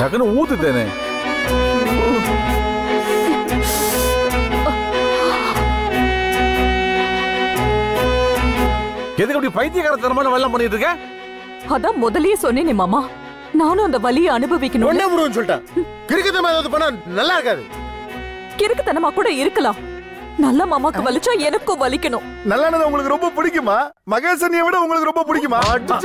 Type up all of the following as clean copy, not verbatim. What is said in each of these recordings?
டக்குன்னு ஊத்துட்டேனே. எதுக்கு அப்படி பைத்தியக்காரத்தனமான வெள்ளம் பண்ணிட்டு இருக்க? அதான் முதல்லயே சொன்னேனே மாமா, நானும் அந்த வலியை அனுபவிக்கணும். என்ன முடியும்னு சொல்லிட்டேன். கிறுக்குத்தனமா ஏதாவது பண்ணா நல்லா இருக்காது. கிறுக்குத்தனமா கூட இருக்கலாம். நல்ல மாமாக்கு வலிச்சா எனக்கும் வலிக்கணும். நல்ல உங்களுக்கு ரொம்ப பிடிக்குமா? மகேசனியை விட உங்களுக்கு ரொம்ப பிடிக்குமா?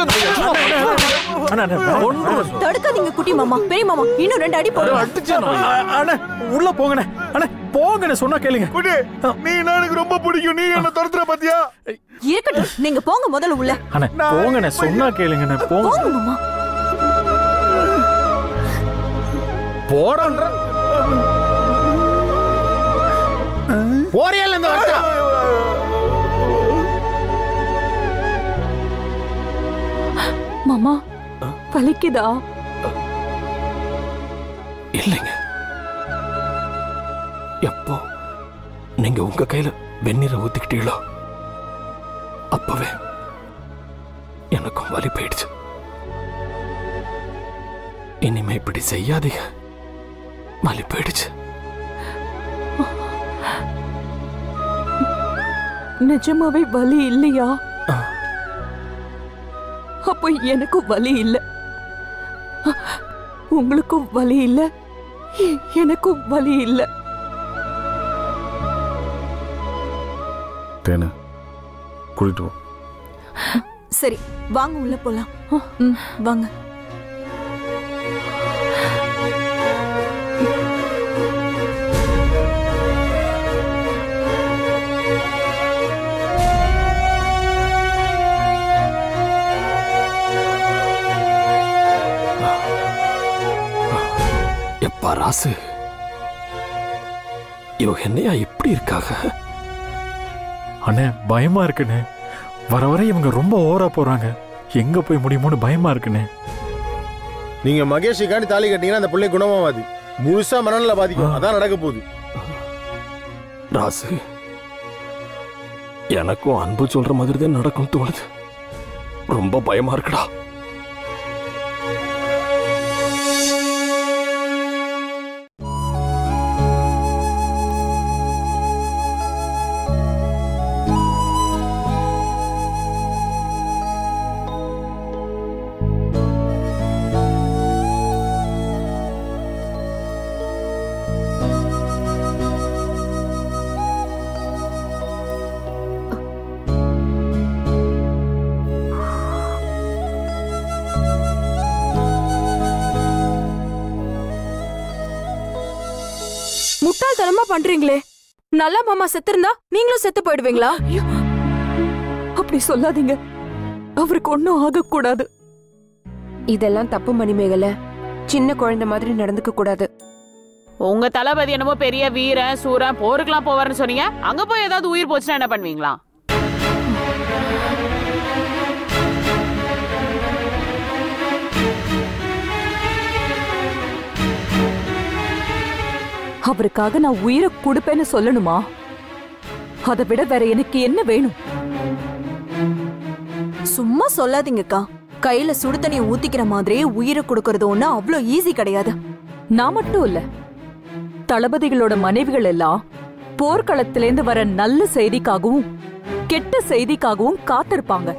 தடுக்காதீங்க குட்டி மாமா, பெரிய மாமா இன்னும் 2 அடி போடுங்க. உள்ள போங்கண்ணே. அண்ணே போங்கண்ணே, சொன்னா கேளுங்க. குட்டி, நீ எனக்கு ரொம்ப பிடிக்கும். நீ என்ன துரத்துற பாத்தியா? இருக்கட்டும், நீங்க போங்க முதல்ல உள்ள. அண்ணே போங்கண்ணே, சொன்னா கேளுங்கண்ணே. போங்க மாமா. போறன்ற போறியல்ல இந்த வருஷம். மாமா வலிக்குதா? இல்லைங்க. எப்போ நீங்க உங்க கையில வெந்நீரை ஊத்திக்கிட்டீங்களோ அப்பவே எனக்கும் வலி போயிடுச்சு. இனிமே இப்படி செய்யாதீங்க, வலி போயிடுச்சு. நிஜமாவே வலி இல்லையா? அப்போ எனக்கும் வலி இல்ல, உங்களுக்கும் வலி இல்ல, எனக்கும் வலி இல்ல. தேனு கூட்டிட்டு போ. சரி வாங்க உள்ள போலாம். வாங்க. எப்பா ராசு, இவங்க என்னையா இப்படி இருக்காங்க? அண்ணே பயமா இருக்குண்ணே. வர வர இவங்க ரொம்ப ஓவரா போறாங்க. எங்க போய் முடியுமோன்னு பயமா இருக்குண்ணே. நீங்க மகேஷுக்காண்டி தாலி கட்டிங்கன்னா அந்த பிள்ளை குணமாவாது, முழுசா மனநல பாதிக்கும். அதான் நடக்க போகுது. ராசு, எனக்கும் அன்பு சொல்ற மாதிரி தான் நடக்கும் தோணுது. ரொம்ப பயமா இருக்குடா. முட்டாள்தனமா பண்றீங்களே. நல்ல மாமா செத்து இருந்தா நீங்களும் செத்து போயிடுவீங்களா? அப்படி சொல்லாதீங்க, அவருக்கு ஒன்னும் ஆக கூடாது. இதெல்லாம் தப்பு மணிமேகல. சின்ன குழந்தை மாதிரி நடந்துக்க கூடாது. உங்க தளபதி என்னமோ பெரிய வீரன் சூரன் போருக்கெல்லாம் போவாருன்னு சொன்னீங்க. அங்க போய் ஏதாவது உயிர் போச்சுன்னா என்ன பண்ணுவீங்களா? அவருக்காக நான் உயிரை கொடுப்பேன்னு சொல்லணுமா? அதை விட வேற எனக்கு என்ன வேணும்? சும்மா சொல்லாதீங்கக்கா. கையில சுடு தண்ணியை ஊத்திக்கிற மாதிரி உயிரை கொடுக்கறது ஒண்ணு அவ்வளவு ஈஸி கிடையாது. நான் மட்டும் இல்ல, தளபதிகளோட மனைவிகள் எல்லாம் போர்க்களத்திலேருந்து வர நல்ல செய்திக்காகவும் கெட்ட செய்திக்காகவும் காத்திருப்பாங்க.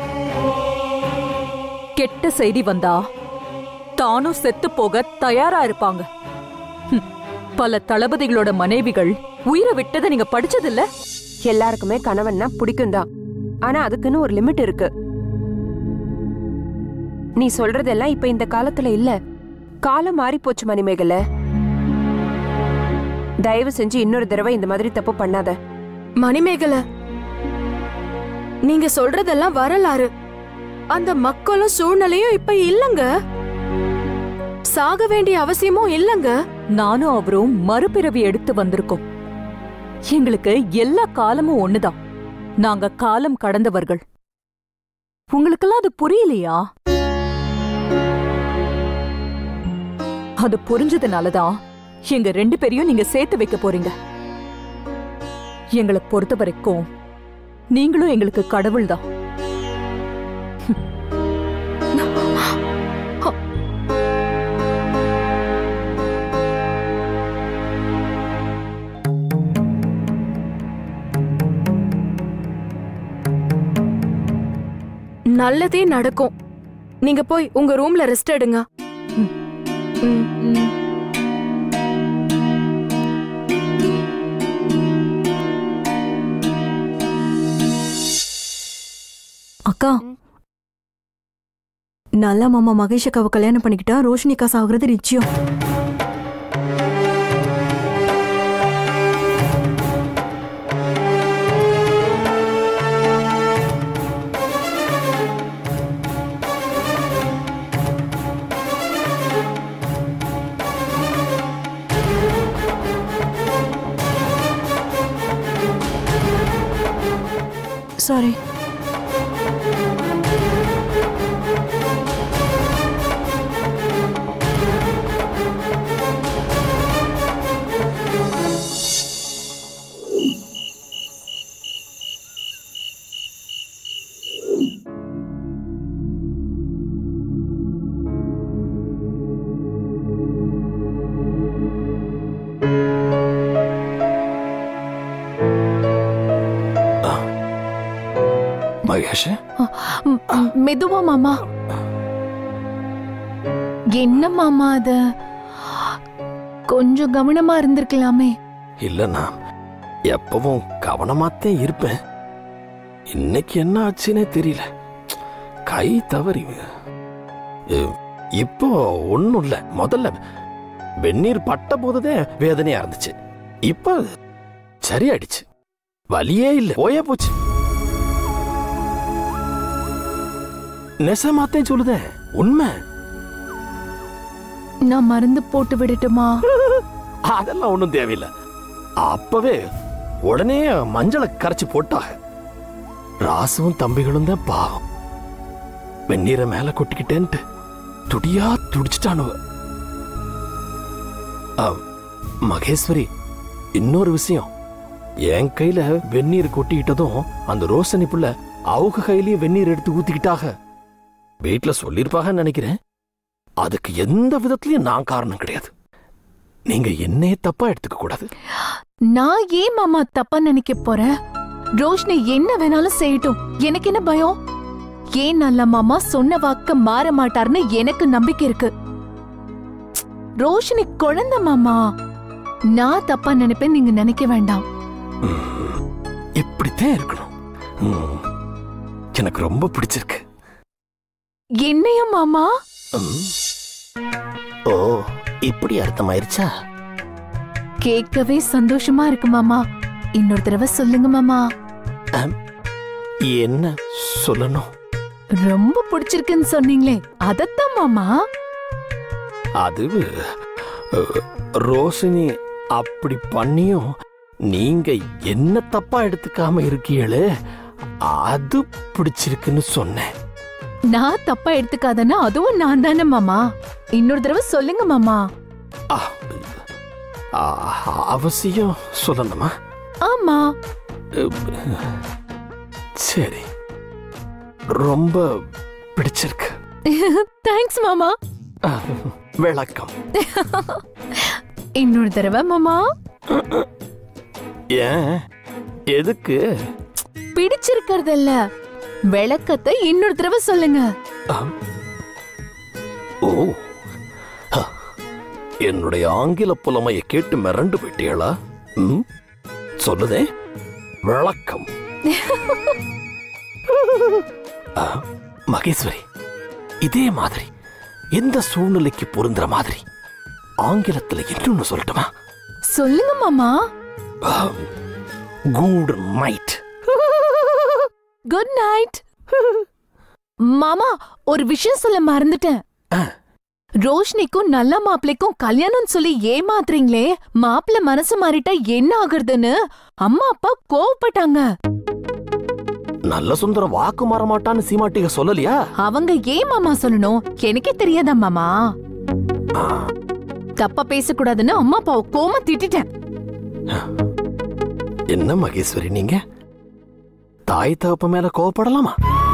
கெட்ட செய்தி வந்தா தானும் செத்து போக தயாரா இருப்பாங்க. பல தளபதிகளோட மனைவிகள் உயிரை விட்டதை நீங்க படிச்சதில்ல? எல்லாருக்குமே கணவன்னா பிடிக்கும் தான். ஆனா அதுக்குன்னு ஒரு லிமிட் இருக்கு. நீ சொல்றதெல்லாம் இப்ப இந்த காலத்துல இல்ல. காலம் மாறி போச்சு மணிமேகலை. தயவு செஞ்சு இன்னொரு தடவை இந்த மாதிரி தப்பு பண்ணாத. மணிமேகலை, நீங்க சொல்றதெல்லாம் வரலாறு. அந்த மக்களும் சூழ்நிலையும் இப்ப இல்லங்க. சாக வேண்டிய அவசியமும் இல்லங்க. நானும் அவரும் மறுபிறவி எடுத்து வந்திருக்கோம். எங்களுக்கு எல்லா காலமும் ஒண்ணுதான். நாங்க காலம் கடந்தவர்கள். உங்களுக்கெல்லாம் அது புரியலையா? அது புரிஞ்சதுனாலதான் எங்க 2 பேரையும் நீங்க சேர்த்து வைக்க போறீங்க. எங்களை பொறுத்த வரைக்கும் நீங்களும் எங்களுக்கு கடவுள் தான். நல்லதே நடக்கும். நீங்க போய் உங்க ரூம்ல ரெஸ்ட் எடுங்க. அக்கா, நல்லா மாமா மகேஷ் அக்காவை கல்யாணம் பண்ணிக்கிட்டா ரோஷினிகா சாகுறது நிச்சயம். சாரி. மகேஷ், மெதுவா மாமா. என்ன மாமா அது? கொஞ்சம் கவனமா இருந்திருக்கலாமே. இல்ல, நான் எப்பவும் கவனமாத்தான் இருப்பேன். இன்னைக்கு என்ன ஆச்சுன்னே தெரியல. கை தவறி. இப்போ ஒண்ணும் இல்ல. முதல்ல வெந்நீர் பட்ட போதுதான் வேதனையா இருந்துச்சு. இப்ப சரியாயிடுச்சு. வலியே இல்ல, போயே போச்சு. நெசமாத்தான் சொல்லுதேன், உண்மை. நான் மருந்து போட்டு விடட்டுமா? அதெல்லாம் ஒண்ணும் தேவையில்லை. அப்பவே உடனே மஞ்சளை கரைச்சு போட்டாங்க. ராசுவும் தம்பிகளும் தான் பாவம். வெந்நீரை மேல கொட்டிக்கிட்டேன்ட்டு துடியா துடிச்சிட்டானுவ. மகேஸ்வரி, இன்னொரு விஷயம். என் கையில வெந்நீர் கொட்டிக்கிட்டதும் அந்த ரோஷனி புள்ள அவங்க கையிலேயே வெந்நீர் எடுத்து ஊத்திக்கிட்டாக. வீட்டுல சொல்லிருப்பாங்கன்னு நினைக்கிறேன். அதுக்கு எந்த விதத்திலயும் நான் காரணம் கிடையாது. நீங்க என்னையே தப்பா எடுத்துக்க கூடாது. நான் ஏன் மாமா தப்பா நினைக்க போறேன்? ரோஷினி என்ன வேணாலும் செய்யட்டும், எனக்கு என்ன பயம்? ஏன் நல்ல மாமா சொன்ன வாக்க மாற மாட்டார்னு எனக்கு நம்பிக்கை இருக்கு. ரோஷினி குழந்தை மாமா. நான் தப்பா நினைப்பேன் நீங்க நினைக்க வேண்டாம். இப்படித்தான் இருக்கணும். எனக்கு ரொம்ப பிடிச்சிருக்கு. என்னையா மாமா? ஓ, இப்படி அர்த்தமாயிருச்சா? கேட்கவே சந்தோஷமா இருக்கு மாமா. இன்னொரு தடவை சொல்லுங்க மாமா. என்ன சொல்லணும்? ரொம்ப பிடிச்சிருக்குன்னு சொன்னீங்களே, அதத்தான் மாமா. அது ரோஷினி அப்படி பண்ணியும் நீங்க என்ன தப்பா எடுத்துக்காம இருக்கீங்களே, அது பிடிச்சிருக்குன்னு சொன்னேன். நான் தப்பா எடுத்துக்காதனா அதுவும் நான் தானே மாமா. இன்னொரு தடவை சொல்லுங்க மாமா. அவசியம் சொல்லணுமா? ஆமா. சரி, ரொம்ப பிடிச்சிருக்கு. தேங்க்ஸ் மாமா. விளக்கம். இன்னொரு தடவை மாமா. ஏன், எதுக்கு? பிடிச்சிருக்கிறதல்ல, விளக்கத்தை இன்னொரு தடவை சொல்லுங்க. ஓ, என்னுடைய ஆங்கில புலமையை கேட்டு மிரண்டு போயிட்டீங்களா? சொல்லுதே, விளக்கம். மகேஸ்வரி, இதே மாதிரி எந்த சூழ்நிலைக்கு பொருந்துற மாதிரி ஆங்கிலத்துல இன்னொன்னு சொல்லட்டுமா? சொல்லுங்க மாமா. Good night. Good night. மாமா, ஒரு விஷயம் சொல்ல மறந்துட்டேன். ரோஷினிக்கும் நல்ல மாப்பிளைக்கும் கல்யாணம் சொல்லி ஏமாத்துறீங்களே, மாப்பிள்ளை மனசு மாறிட்டா என்ன ஆகுறதுன்னு அம்மா அப்பா கோவப்பட்டாங்க. நல்ல சுந்தரம் வாக்கு மாற மாட்டான்னு சீமாட்டிக சொல்லலையா? அவங்க ஏன் மாமா சொல்லணும்? எனக்கே தெரியாதா மாமா? தப்பா பேசக்கூடாதுன்னு அம்மா அப்பாவை கோமா திட்டிட்டேன். என்ன மகேஸ்வரி, நீங்க தாய் தகப்ப மேல கோவப்படலாமா?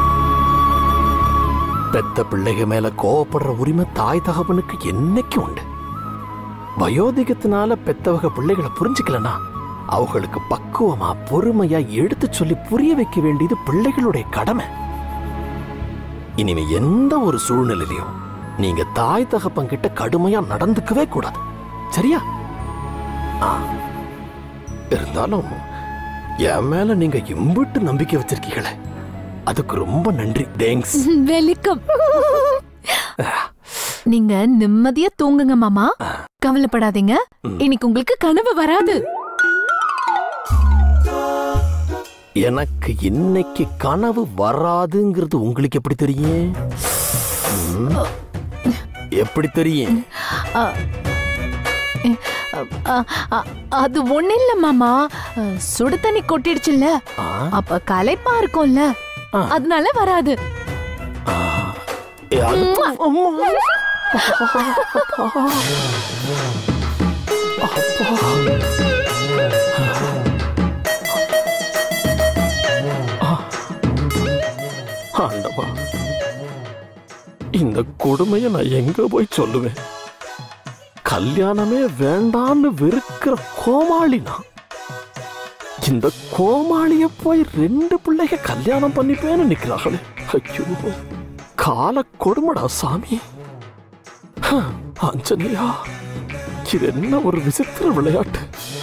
பெத்த பிள்ளைக மேல கோவப்படுற உரிமை தாய் தகப்பனுக்கு என்னைக்கு உண்டு. வயோதிகத்தினால பெத்தவக பிள்ளைகளை புரிஞ்சுக்கலனா அவங்களுக்கு பக்குவமா பொறுமையா எடுத்து சொல்லி புரிய வைக்க வேண்டியது பிள்ளைகளுடைய கடமை. இனிமே எந்த ஒரு சூழ்நிலையிலையும் நீங்க தாய் தகப்பன் கிட்ட கடுமையா நடந்துக்கவே கூடாது, சரியா? இருந்தாலும் என் மேல நீங்க இம்பிட்டு நம்பிக்கை வச்சிருக்கீங்களே, அதுக்கு ரொம்ப நன்றி. தேங்க்ஸ். வெல்கம். நீங்க நிம்மதியா தூங்குங்க மாமா, கவலைப்படாதீங்க. இன்னைக்கு உங்களுக்கு கனவு வராது. எனக்கு இன்னைக்கு கனவு வராதுங்கிறது உங்களுக்கு எப்படி தெரியும்? எப்படி தெரியும்? அது ஒண்ணு இல்ல மாமா, சுடு தண்ணி கொட்டிடுச்சுல்ல, அப்ப களைப்பா இருக்கும்ல, அதனால வராது. ஆண்டவா, இந்த கொடுமையை நான் எங்க போய் சொல்லுவேன்? கல்யாணமே வேண்டான்னு வெறுக்கிற கோமாளி நான். இந்த கோமாளிய போய் 2 பிள்ளைக கல்யாணம் பண்ணிப்பேன்னு நிக்கிறாங்களே. ஐயோ, கால கொடுமடா சாமி. ஆஞ்சநேயா, இது என்ன ஒரு விசித்திர விளையாட்டு.